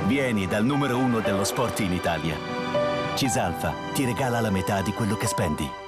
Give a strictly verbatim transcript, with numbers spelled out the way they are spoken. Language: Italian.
Vieni dal numero uno dello sport in Italia. Cisalfa ti regala la metà di quello che spendi.